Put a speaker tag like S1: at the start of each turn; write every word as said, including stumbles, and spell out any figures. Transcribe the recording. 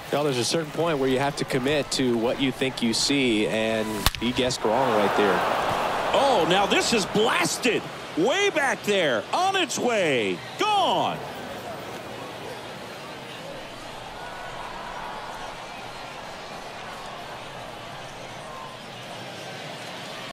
S1: Well, there's a certain point where you have to commit to what you think you see, and he guessed wrong right there.
S2: Oh, now this is blasted. Way back there. On its way. Gone.